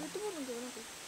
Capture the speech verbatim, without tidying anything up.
ットボールではなく